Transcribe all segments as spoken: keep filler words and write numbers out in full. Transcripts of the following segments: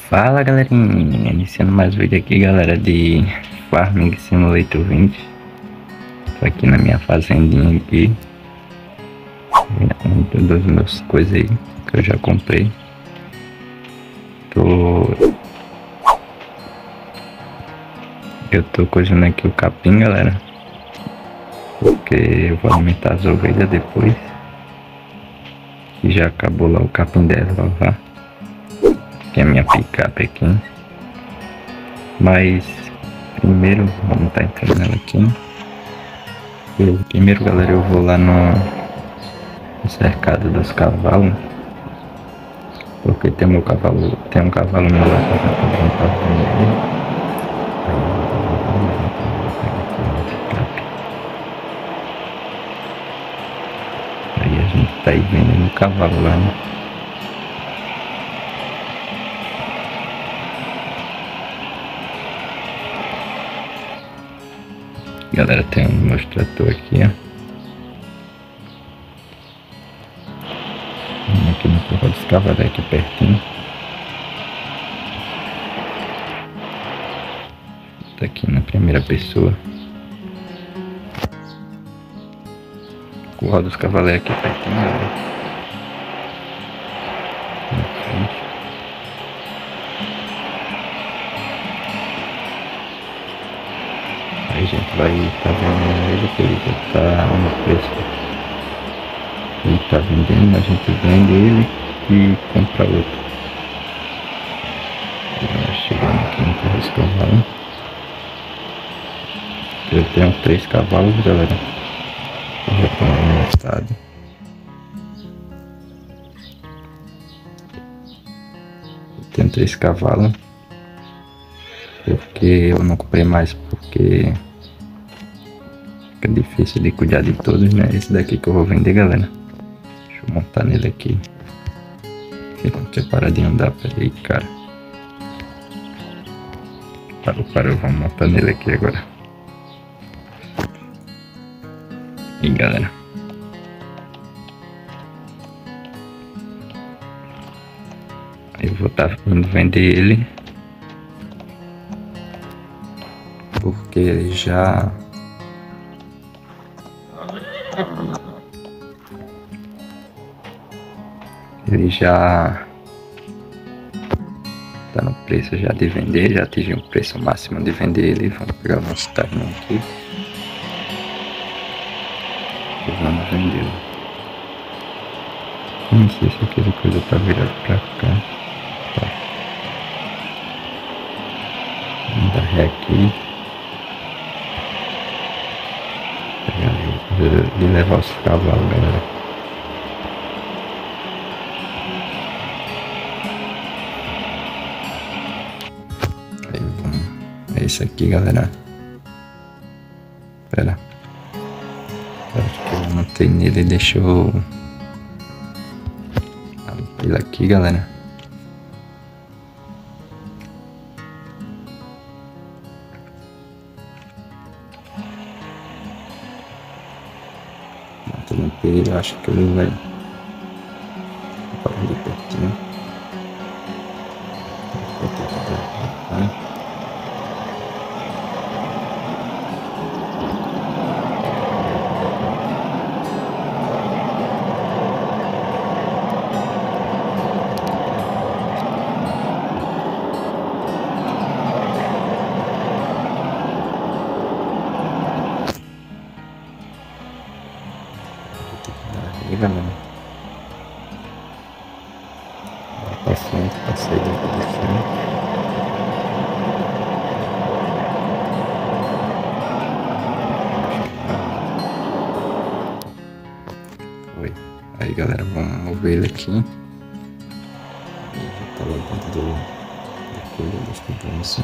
Fala galerinha, iniciando mais um vídeo aqui galera de Farming Simulator vinte. Tô aqui na minha fazendinha aqui, com todas as minhas coisas aí que eu já comprei. Tô... Eu tô coisando aqui o capim galera, porque eu vou alimentar as ovelhas depois. E já acabou lá o capim dela lá. Que é a minha picape aqui. Mas primeiro vamos estar entrando nela aqui. Eu, primeiro galera eu vou lá no, no cercado dos cavalos, porque tem meu cavalo, tem um cavalo meu lá para também. Aí a gente tá aí vendendo o cavalo lá, né? Galera, tem um meu trator aqui, ó. Aqui no curral dos cavalos, aqui pertinho. Tá aqui na primeira pessoa. O curral dos cavalos aqui pertinho, galera. Na frente. Aí a gente vai estar tá vendo ele, que ele já tá no preço. Ele tá vendendo, a gente vende ele e compra outro. Já chegando aqui no curral dos cavalos. Eu tenho três cavalos, galera. Eu já estou no estado. Eu tenho três cavalos. Porque eu não comprei mais, porque fica difícil de cuidar de todos, né? Esse daqui que eu vou vender, galera. Deixa eu montar nele aqui. Ele não quer parar de andar, peraí, cara. Parou, parou, vamos montar nele aqui agora. E galera, eu vou estar indo vender ele, porque ele já ele já tá no preço já de vender, já atingiu o preço máximo de vender ele. Vamos pegar o nosso terreno aqui e vamos vendê-lo. Não sei se aquela coisa tá virada pra cá. Tá. Vamos dar ré aqui. Pegar de levar os cavalos, galera. Aí vamos. É isso aqui, galera. Pera. Acho que eu montei nele e deixou ele aqui, galera. Matando ele, eu acho que ele vai parar de pertinho. Aí, galera. Paciente, passei dentro do chão. Foi. Aí, galera, vamos mover ele aqui. Ele já tá lá dentro do daquele, deixa eu ver assim.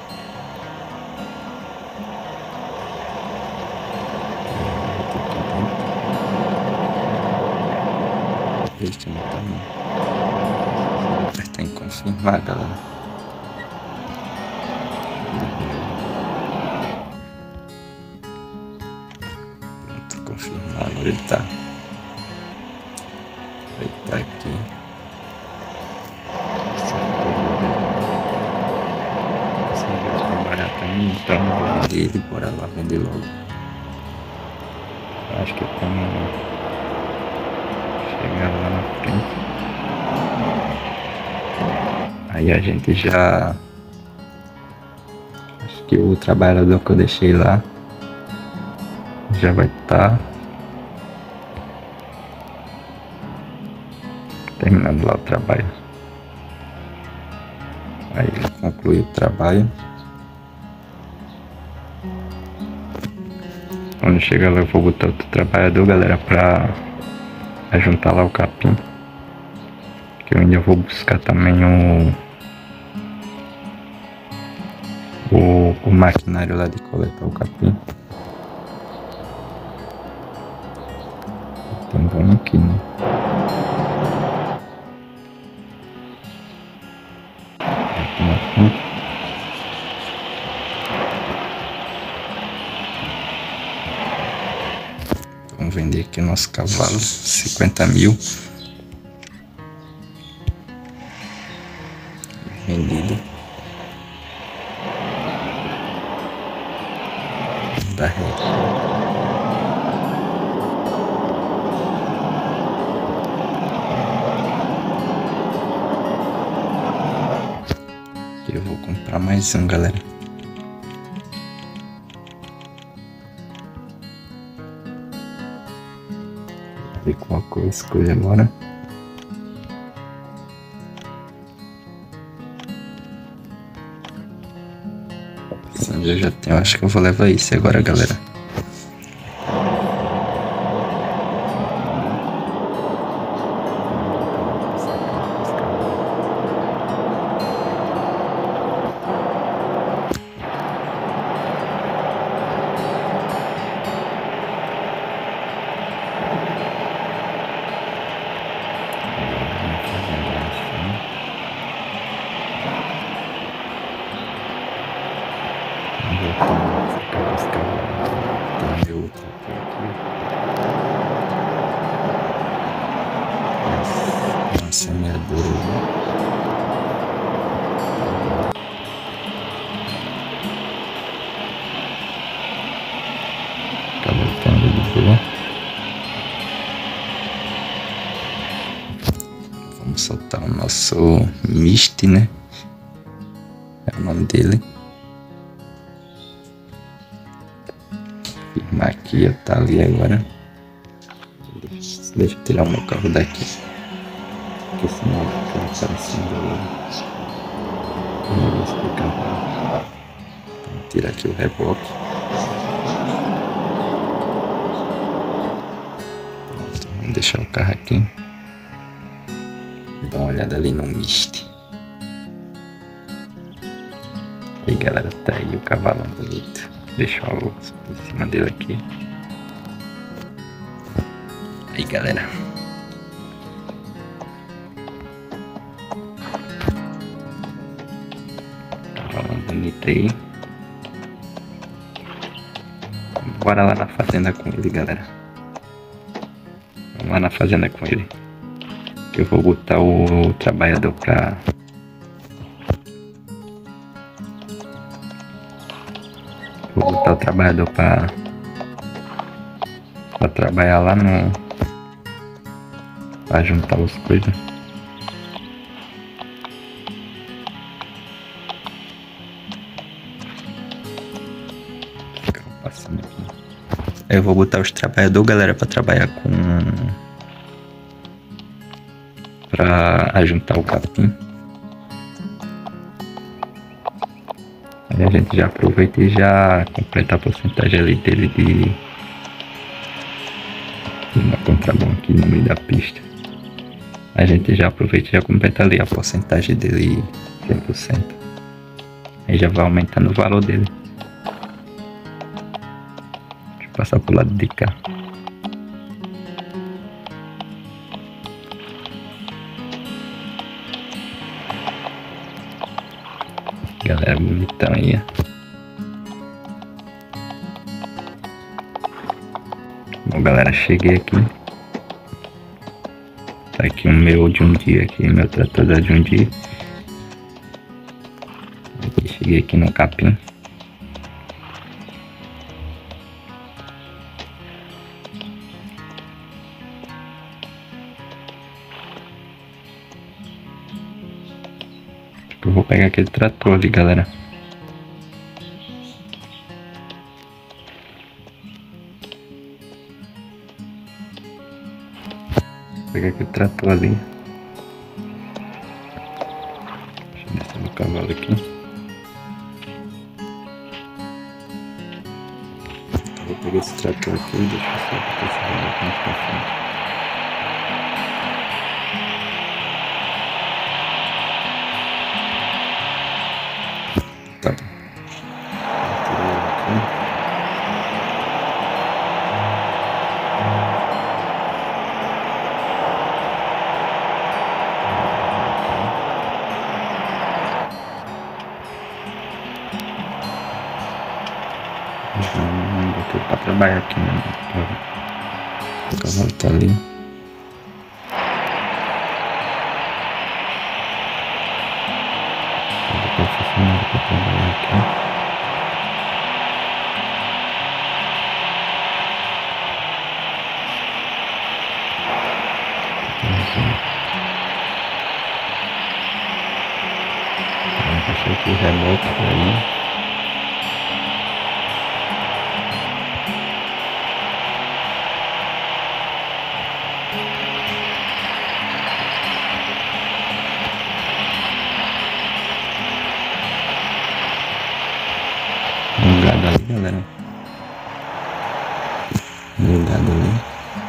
Deixa eu botar no... apertar em confirmar, galera. Pronto, confirmar. Agora ele tá. Ele tá aqui. Então vou vender ele, bora lá vender logo. Acho que quando chegar lá na frente, aí a gente já... Acho que o trabalhador que eu deixei lá já vai estar terminando lá o trabalho. Aí ele conclui o trabalho. Quando chegar lá eu vou botar outro trabalhador, galera, pra juntar lá o capim. Que eu ainda vou buscar também o, o, o maquinário lá de coletar o capim. Então vamos aqui, né? Aqui na frente. Vamos vender aqui o nosso cavalo, cinquenta mil. Vendido. Da rede. Aqui eu vou comprar mais um, galera. Ver qual cor eu escolho agora. Sim, eu já tenho, acho que eu vou levar isso agora, galera. Semeadora. Tá voltando de boa. Vamos soltar o nosso Misty, né? É o nome dele. Firmar aqui, ó, tá ali agora. Deixa, deixa eu tirar o meu carro daqui. Porque senão fica aparecendo ali. Não vou explicar. Vou tirar aqui o reboque. Pronto, vamos deixar o carro aqui. Dá uma olhada ali no Misty. E aí, galera, tá aí o cavalão bonito. Deixa eu em cima dele aqui. Aí, galera. Cavalão bonito aí. Bora lá na fazenda com ele, galera. Vamos lá na fazenda com ele. Que eu vou botar o trabalhador pra... Vou botar o trabalhador pra... Pra trabalhar lá no... Pra juntar as coisas. Fica passando aqui. Eu vou botar os trabalhadores, galera, pra trabalhar com... Pra juntar o capim. Aí a gente já aproveita e já completa a porcentagem ali dele de... de uma contramão aqui no meio da pista. A gente já aproveita e já completa ali a porcentagem dele cem por cento. Aí já vai aumentando o valor dele. Deixa eu passar pro lado de cá. Galera, bonitão aí. Bom, galera, cheguei aqui. Tá aqui o meu de um dia aqui, meu trator de um dia. Aqui, cheguei aqui no capim. Eu vou pegar aquele trator ali, galera. Vou pegar aquele trator ali. Deixa eu descer no cavalo aqui. Eu vou pegar esse trator aqui e deixar só pra esse remoto mais pra frente. Tá. Já botei pra trabalhar aqui, né? O cavalo tá ali. Vou botar o funcionário pra trabalhar aqui. Vamos deixar aqui o reboque aí. Um gado ali, galera. Um gado ali.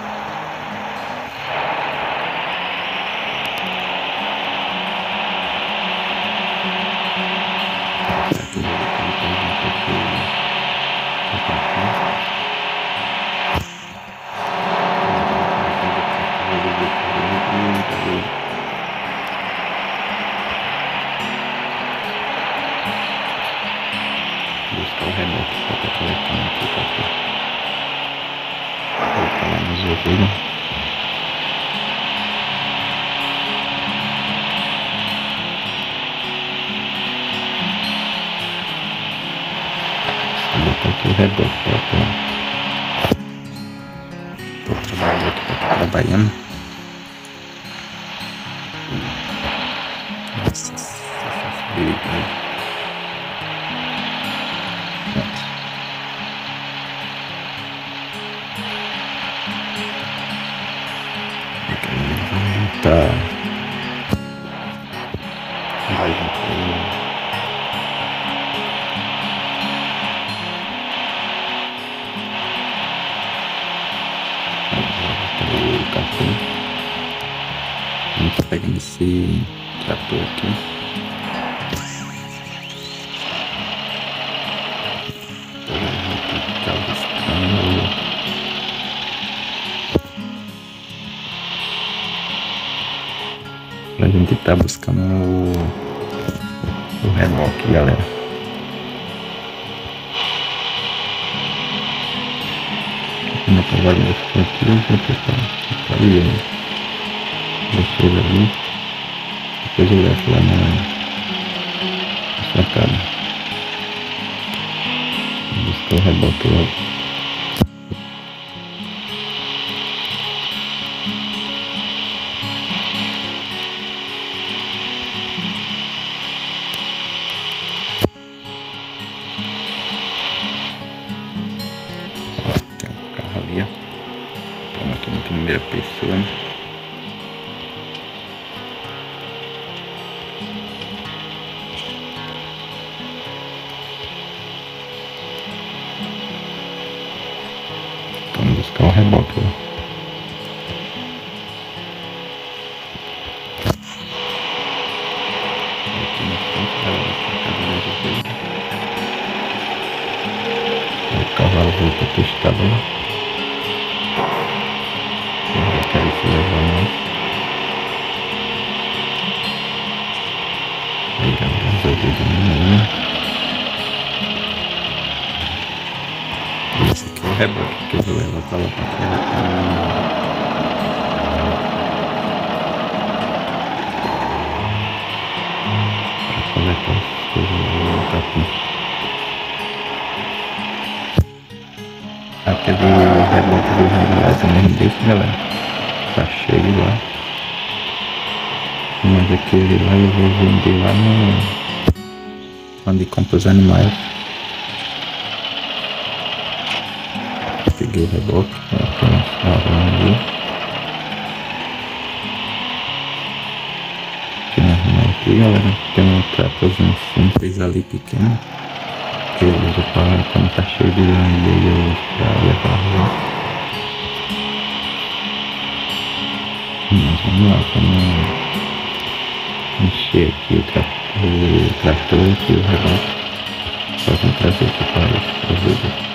Buscar o reboque que tá coletando aqui, tá aqui. Vou colocar lá nas ovelhas. Vou botar aqui o reboque pra cá. Vou trabalhar aqui pra tá trabalhando. Nossa, sensibilidade. Tá. Vai junto. O capim. A gente tá pegando esse trator aqui. Tá buscando. A gente tá buscando o, o reboque, galera. Uma cavalo ficou aqui, eu vou testar ali, né? Deixa ele ali. Depois eu levo lá na, na sacada. Vou buscar o reboque logo. Estamos aqui na primeira pessoa. Vamos buscar o reboque lá. Aqui na frente da o cavalo volta para o estado. Quero se levar mais. Aí galera, resolvi de manhã. Esse aqui é o reboque que eu vou levar para lá para cá. Para coletar as coisas no capim. Aquele reboque do Renato mesmo desse, galera. Tá cheio lá. Mas aquele lá eu vou vender lá no... onde compra os animais. Peguei o reboque, né? Tem uma rama ali. Tem uma rama aqui, galera. Tem um tratorzinho simples ali pequeno, que eu uso para quando tá cheio de lã e aí eu uso pra levar a rua. Mas vamos lá, vamos encher aqui o, tra o trator aqui, o reboque. Só vou trazer aqui para os vídeos.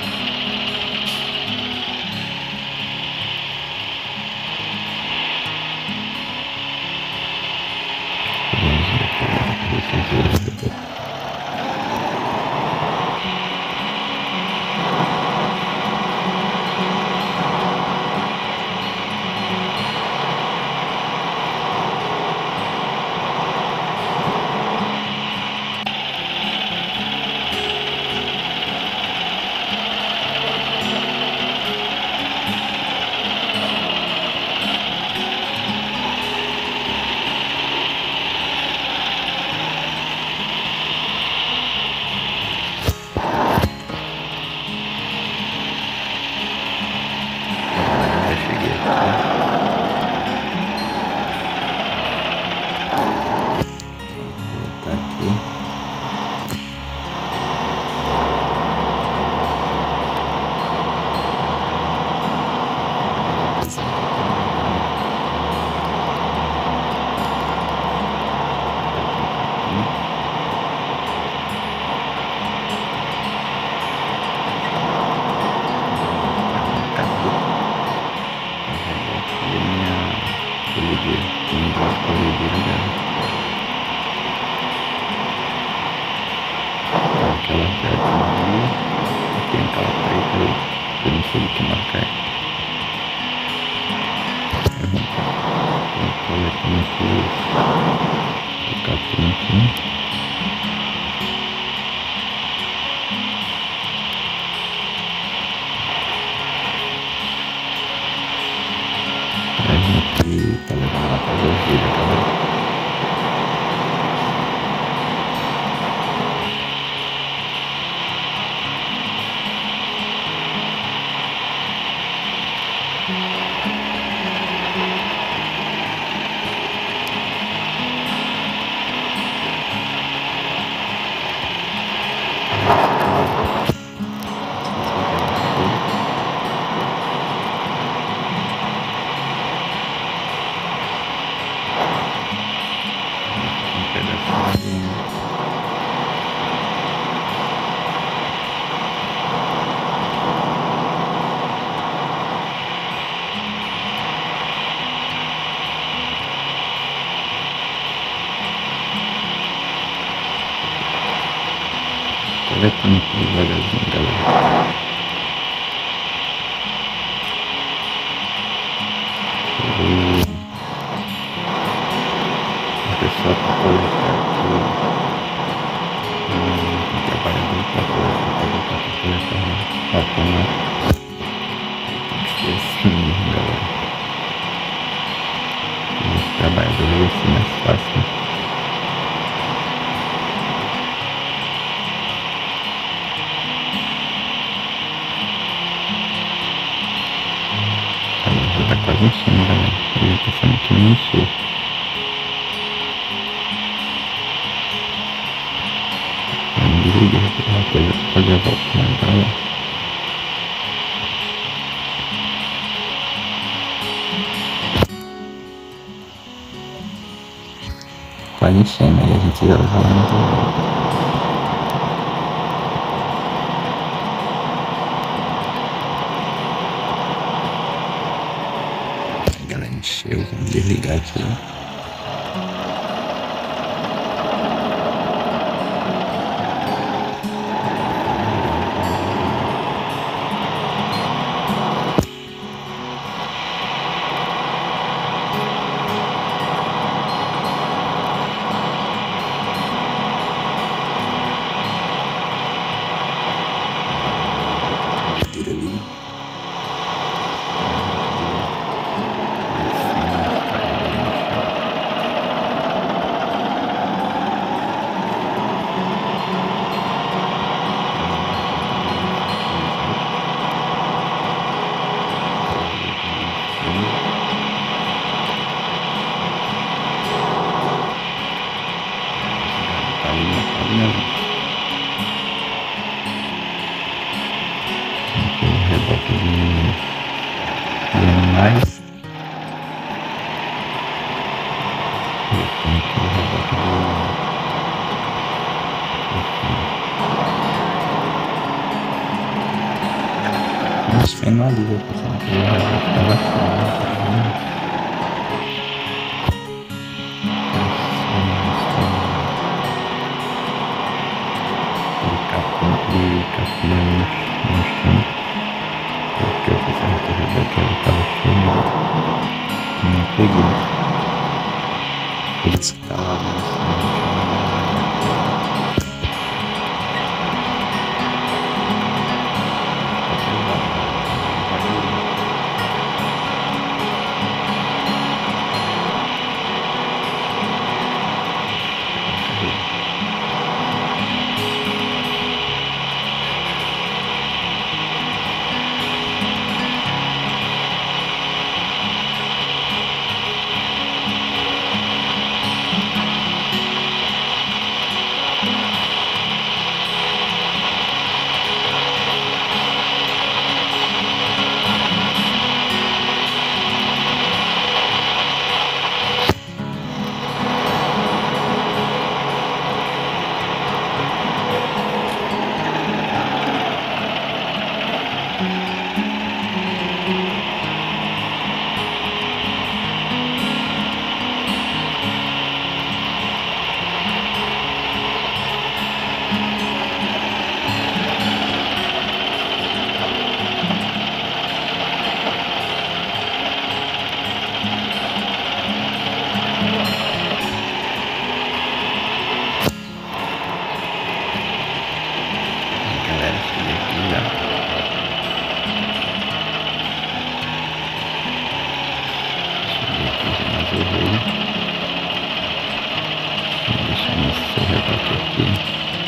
Aquela pedra ali, tem aquela preta ali, eu não sei o que marcar. Eu vou coletando aqui o capim aqui. Traz aqui pra levar lá pra ovelha, galera. Coletando aqui devagarzinho, galera. O pessoal tá coletando aqui. Um trabalhador tá coletando, tá coletando, tá coletando. Tem que ser assim, galera. Os trabalhadores vai ser mais fácil. Tá quase enchendo, galera. Eu ia pensando que não encheu. Eu me desliguei uma coisa pra fazer a volta, mas tá lá. Quase enchendo, aí a gente já vai lá no volta. Encheu, vamos desligar aqui. Tira ali. Aqui o reboque de, de animais. Aqui o reboque do... Mas finaliza, pessoal, que o reboque tá baixando. E capinha no, no chão, porque eu fiz a retirada daquela estava cheia, não peguei, por isso que tá lá no chão. Deixa eu esse reboque aqui.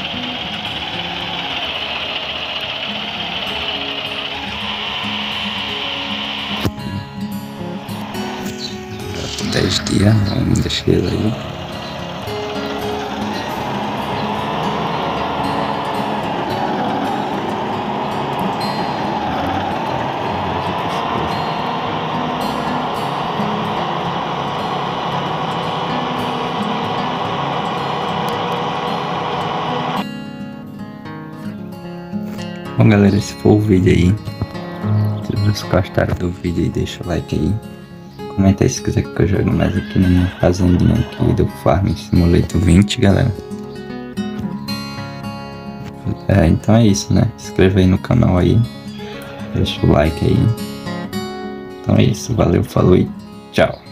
dez dias, vamos deixar ele aí. Bom, galera, esse foi o vídeo aí. Se vocês gostaram do vídeo aí, deixa o like aí. Comenta aí se quiser que eu jogue mais aqui na minha fazendinha aqui do Farming Simulator vinte, galera. É, então é isso, né? Se inscreva aí no canal aí. Deixa o like aí. Então é isso, valeu, falou e tchau.